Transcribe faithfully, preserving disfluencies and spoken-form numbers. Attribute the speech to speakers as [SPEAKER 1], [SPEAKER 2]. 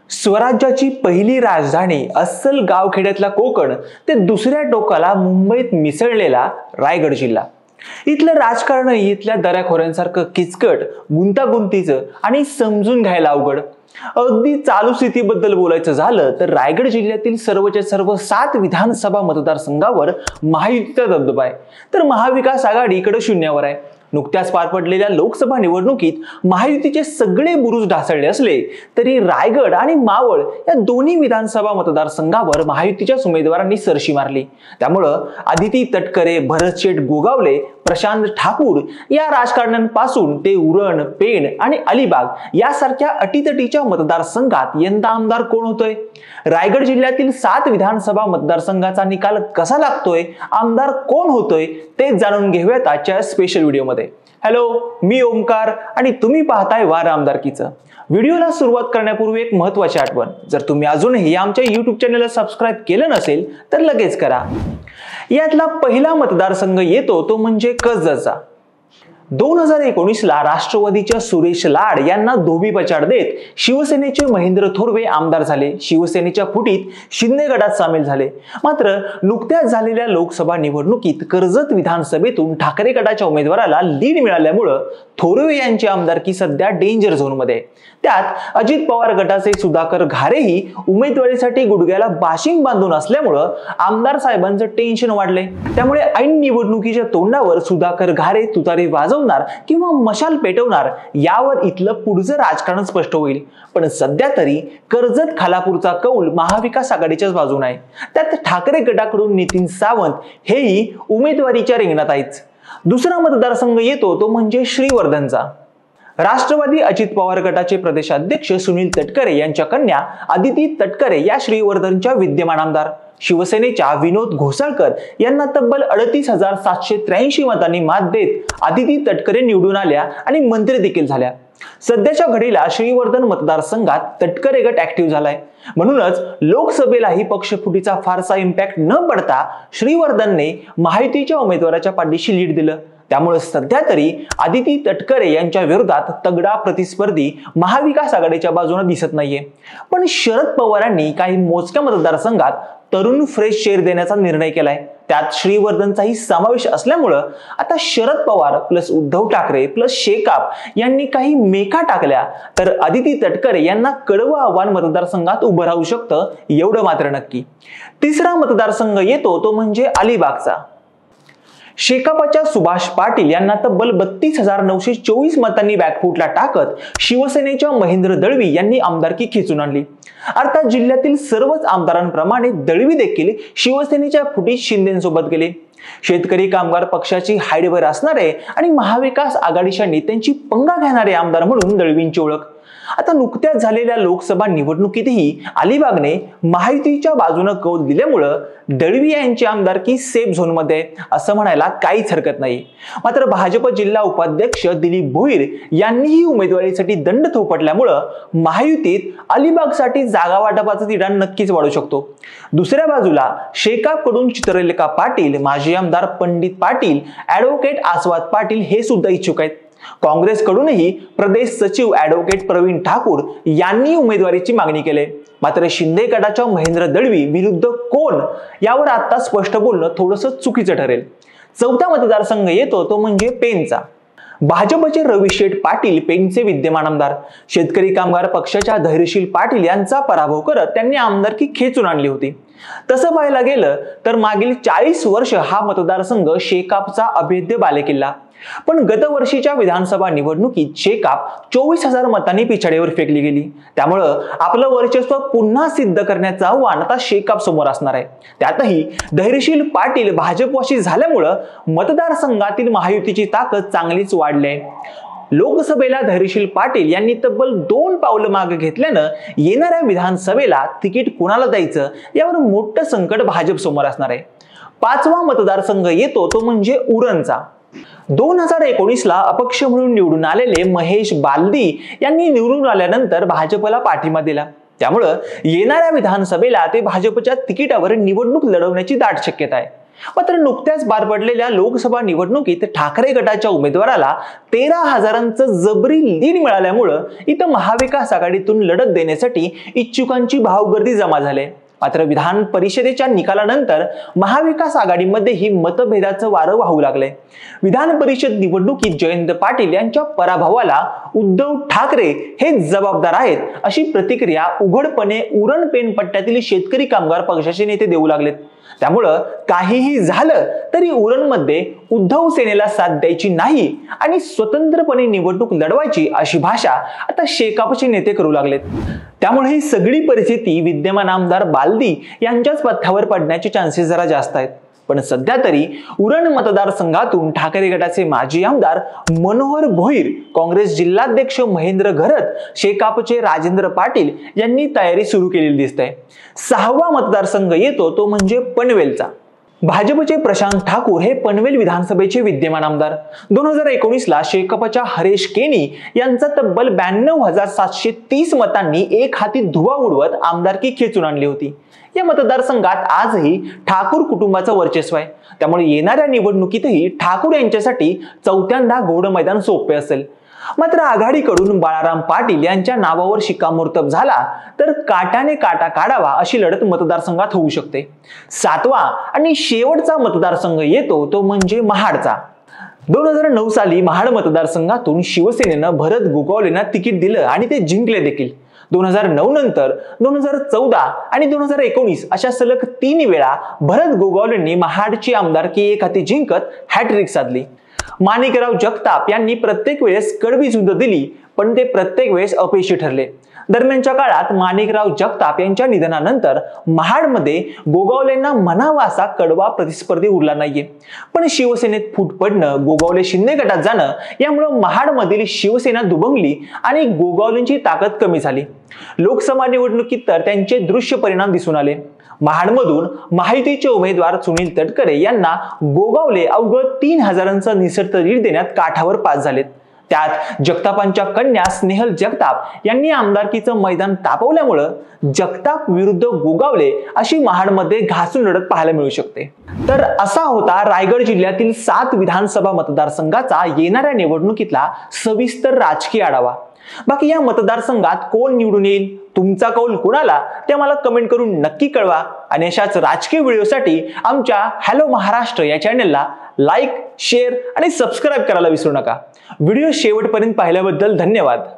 [SPEAKER 1] स्वराज्याची पहिली राजधानी अस्सल गावखेड्यातला कोकण ते दुसऱ्या टोकाला मुंबईत मिसळलेला रायगड जिल्हा. इथलं राजकारण इथल्या दऱ्याखोऱ्यांसारखं किचकट, गुंतागुंतीचं आणि समजून घ्यायला अवघड. अगदी चालू स्थितीबद्दल बोलायचं झालं तर रायगड जिल्ह्यातील सर्वच्या सर्व सात विधानसभा मतदारसंघावर महायुतीचा दबदबा आहे, तर महाविकास आघाडी इकडे शून्यावर आहे. नुकत्याच पार पडलेल्या लोकसभा निवडणुकीत महायुतीचे सगळे बुरुज ढासळले असले तरी रायगड आणि मावळ या दोन्ही विधानसभा मतदारसंघावर महायुतीच्या उमेदवारांनी सरशी मारली. त्यामुळं आदिती तटकरे, भरतशेठ गोगावले, प्रशांत ठाकूर या राजकारण्यांपासून ते उरण, पेण आणि अलिबाग यासारख्या अटीतटीच्या मतदारसंघात यंदा आमदार कोण होतोय? रायगड जिल्ह्यातील सात विधानसभा मतदारसंघाचा निकाल कसा लागतोय, आमदार कोण होतोय ते जाणून घेऊयात आजच्या स्पेशल व्हिडिओमध्ये. हॅलो, मी ओमकार आणि तुम्ही पाहताय वार आमदारकीचं. व्हिडिओला सुरुवात करण्यापूर्वी एक महत्त्वाची आठवण, जर तुम्ही अजूनही आमच्या यूट्यूब चॅनलला सबस्क्राईब केलं नसेल तर लगेच करा. यातला पहिला मतदारसंघ येतो तो म्हणजे कसबचा. दोन हजार एकोणीस ला राष्ट्रवादीच्या सुरेश लाड यांना धोबी पछाड देत शिवसेनेचे महेंद्र थोरवे आमदार झाले. शिवसेनेच्या फुटीत शिंदे गटात सामील झाले. मात्र नुकत्याच झालेल्या लोकसभा निवडणुकीत कर्जत विधानसभेतून ठाकरे गटाच्या उमेदवाराला लीड मिळाल्यामुळे थोरवे यांची आमदारकी सध्या डेंजर झोनमध्ये. त्यात अजित पवार गटाचे सुधाकर घारेही उमेदवारीसाठी गुडघ्याला बाशिंग बांधून असल्यामुळे आमदार साहेबांचं टेन्शन वाढले. त्यामुळे ऐन निवडणुकीच्या तोंडावर सुधाकर घारे तुतारी वाजवणार किंवा मशाल पेटवणार यावर इथलं पुढचं राजकारण स्पष्ट होईल. पण सध्या तरी कर्जत खालापूरचा कौल महाविकास आघाडीच्याच बाजूने आहे. त्यात ठाकरे गटाकडून नितीन सावंत हेही उमेदवारीच्या रिंगणात आहेत. दुसरा मतदारसंघ येतो तो म्हणजे श्रीवर्धनचा. राष्ट्रवादी अजित पवार गटाचे प्रदेशाध्यक्ष सुनील तटकरे यांच्या कन्या आदिती तटकरे या श्रीवर्धनच्या विद्यमान आमदार. शिवसेनेच्या विनोद घोसाळकर यांना तब्बल अडतीस हजार सातशे त्र्याऐंशी मतांनी मात देत आदिती तटकरे निवडून आल्या आणि मंत्री देखील झाल्या. सध्याच्या घडीला श्रीवर्धन मतदारसंघात तटकरे गट ऍक्टिव्ह झालाय. म्हणूनच लोकसभेलाही पक्षफुटीचा फारसा इम्पॅक्ट न पडता श्रीवर्धनने महायुतीच्या उमेदवाराच्या पाठीशी लीड दिलं. त्यामुळे सध्या तरी आदिती तटकरे यांच्या विरोधात तगडा प्रतिस्पर्धी महाविकास आघाडीच्या बाजूने दिसत नाहीये. पण शरद पवारांनी काही मोजक्या मतदारसंघात तरुण फ्रेश शेअर देण्याचा निर्णय केलाय. त्यात श्रीवर्धनचाही समावेश असल्यामुळं आता शरद पवार प्लस उद्धव ठाकरे प्लस शेकाप यांनी काही मेका टाकल्या तर आदिती तटकरे यांना कडवं आव्हान मतदारसंघात उभं राहू शकतं, एवढं मात्र नक्की. तिसरा मतदारसंघ येतो तो म्हणजे अलिबागचा. शेकापच्या सुभाष पाटील यांना तब्बल बत्तीस हजार नऊशे चोवीस मतांनी बॅकफुटला टाकत शिवसेनेच्या महेंद्र दळवी यांनी आमदारकी खेचून आणली. अर्थात जिल्ह्यातील सर्वच आमदारांप्रमाणे दळवी देखील शिवसेनेच्या फुटीत शिंदेसोबत गेले. शेतकरी कामगार पक्षाची हाईडवर असणारे आणि महाविकास आघाडीच्या नेत्यांची पंगा घेणारे आमदार म्हणून दळवींची ओळख. आता नुकत्याच झालेल्या लोकसभा निवडणुकीतही अलिबागने महायुतीच्या बाजूने कौल दिल्यामुळं दळवी यांची आमदारकी सेफ झोनमध्ये असं म्हणायला काहीच हरकत नाही. मात्र भाजप जिल्हा उपाध्यक्ष दिलीप भोईर यांनीही उमेदवारीसाठी दंड थोपटल्यामुळं महायुतीत अलिबागसाठी जागा वाटपाचं तिढा नक्कीच वाढू शकतो. दुसऱ्या बाजूला शेकापकडून चित्रलेखा पाटील, माजी आमदार पंडित पाटील, ऍडव्होकेट आस्वाद पाटील हे सुद्धा इच्छुक आहेत. काँग्रेसकडूनही प्रदेश सचिव ऍडव्होकेट प्रवीण ठाकूर यांनी उमेदवारीची मागणी केली. मात्र शिंदे गटाच्या महेंद्र दळवी विरुद्ध कोण यावर आता स्पष्ट बोलणं थोडंसं चुकीचं ठरेल. चौथा मतदारसंघ येतो तो म्हणजे पेणचा. भाजपचे रविशेठ पाटील पेणचे विद्यमान आमदार. शेतकरी कामगार पक्षाच्या धैर्यशील पाटील यांचा पराभव करत त्यांनी आमदारकी खेचून आणली होती. तसं पाहायला गेलं तर मागील चाळीस वर्ष हा मतदारसंघ शेकापचा अभेद्य बालेकिल्ला. पण गतवर्षीच्या विधानसभा निवडणुकीत शेकाप चोवीस हजार मतांनी पिछाडीवर फेकली गेली. त्यामुळं आपलं वर्चस्व पुन्हा सिद्ध करण्याचं आव्हान आता शेकाप समोर असणार आहे. त्यातही धैर्यशील पाटील भाजपवाशी झाल्यामुळं मतदारसंघातील महायुतीची ताकद चांगलीच वाढली आहे. लोकसभेला धैर्यशील पाटील यांनी तब्बल दोन पावलं मागे घेतल्यानं येणाऱ्या विधानसभेला तिकीट कोणाला द्यायचं यावर मोठं संकट भाजप समोर असणार आहे. पाचवा मतदारसंघ येतो तो म्हणजे उरणचा. दोन हजार एकोणीस ला अपक्ष म्हणून निवडून आलेले महेश बालदी यांनी निवडून आल्यानंतर भाजपला पाठिंबा दिला. त्यामुळं येणाऱ्या विधानसभेला ते भाजपच्या तिकिटावर निवडणूक लढवण्याची दाट शक्यता आहे. मात्र नुकत्याच पार पडलेल्या लोकसभा निवडणुकीत ठाकरे गटाच्या उमेदवाराला तेरा हजारांचं जबरी लीड मिळाल्यामुळं इथं महाविकास आघाडीतून लढत देण्यासाठी इच्छुकांची भावगर्दी जमा झाली. मात्र विधान परिषदेच्या निकालानंतर महाविकास आघाडीमध्ये ही मतभेदाचं वारं वाहू लागले. विधान परिषद निवडणुकीत जयंत पाटील यांच्या पराभवाला उद्धव ठाकरे हे जबाबदार आहेत अशी प्रतिक्रिया उघडपणे उरण पेनपट्ट्यातील शेतकरी कामगार पक्षाचे नेते देऊ लागलेत. त्यामुळं काहीही झालं तरी उरणमध्ये उद्धव सेनेला साथ द्यायची नाही आणि स्वतंत्रपणे निवडणूक लढवायची अशी भाषा आता शेकापचे नेते करू लागलेत. त्यामुळे ही सगळी परिस्थिती विद्यमान आमदार बालदी यांच्याच पथ्यावर पडण्याचे चान्सेस जरा जास्त आहेत. पण सध्या तरी उरण मतदारसंघातून ठाकरे गटाचे माजी आमदार मनोहर भोईर, काँग्रेस जिल्हाध्यक्ष महेंद्र घरत, शेकापचे राजेंद्र पाटील यांनी तयारी सुरू केलेली दिसते. सहावा मतदारसंघ येतो तो म्हणजे पनवेलचा. भाजपचे प्रशांत ठाकूर हे पनवेल विधानसभेचे विद्यमान आमदार. दोन हजार एकोणीस ला शेकापच्या हरेश केनी यांचा तब्बल ब्याण्णव हजार सातशे तीस मतांनी एक हाती धुवा उडवत आमदारकी खेचून आणली होती. या मतदारसंघात आजही ठाकूर कुटुंबाचं वर्चस्व आहे. त्यामुळे येणाऱ्या निवडणुकीतही ठाकूर यांच्यासाठी चौथ्यांदा घोडं मैदान सोपे असेल. मात्र आघाडीकडून बाळाराम पाटील यांच्या नावावर शिक्कामोर्तब झाला तर काटाने काटा काढावा अशी लढत मतदारसंघात होऊ शकते. सातवा आणि शेवटचा मतदारसंघ येतो तो म्हणजे महाडचा. दोन हजार नऊ साली महाड मतदारसंघातून शिवसेनेनं भरत गोगावलेंना तिकीट दिलं आणि ते जिंकले देखील. दोन हजार नऊ नंतर दोन हजार चौदा आणि दोन हजार एकोणीस अशा सलग तीन वेळा भरत गोगावलेंनी महाडची आमदारकी एक हाती जिंकत हॅट्रिक साधली. माणिकराव जगताप यांनी प्रत्येक वेळेस कडवी झुंज दिली पण ते प्रत्येक वेळेस अपयशी ठरले. दरम्यानच्या काळात माणिकराव जगताप यांच्या निधनानंतर महाडमध्ये गोगावलेंना म्हणावा असा कडवा प्रतिस्पर्धी उरला नाहीये. पण शिवसेनेत फूट पडणं, गोगावले शिंदे गटात जाणं यामुळे महाडमधील शिवसेना दुभंगली आणि गोगावलेंची ताकद कमी झाली. लोकसभा निवडणुकीत तर त्यांचे दृश्य परिणाम दिसून आले. महाडमधून माहितीचे उमेदवार सुनील तटकरे यांना गोगावले अवघं तीन हजारांचं निसर्त लीड देण्यात काठावर पास झालेत. त्यात जगतापांच्या कन्या स्नेहल जगताप यांनी आमदारकीचं मैदान तापवल्यामुळं जगताप विरुद्ध गोगावले अशी महाडमध्ये घासून लढत पाहायला मिळू शकते. तर असा होता रायगड जिल्ह्यातील सात विधानसभा मतदारसंघाचा येणाऱ्या निवडणुकीतला सविस्तर राजकीय आढावा. बाकी या मतदारसंघात कोण निवडून येईल, तुमचा कौल कुणाला ते मला कमेंट करून नक्की कळवा. आणि अशाच राजकीय व्हिडिओसाठी आमच्या हॅलो महाराष्ट्र या चॅनलला लाईक, शेअर आणि सबस्क्राईब करायला विसरू नका. व्हिडिओ शेवटपर्यंत पाहिल्याबद्दल धन्यवाद.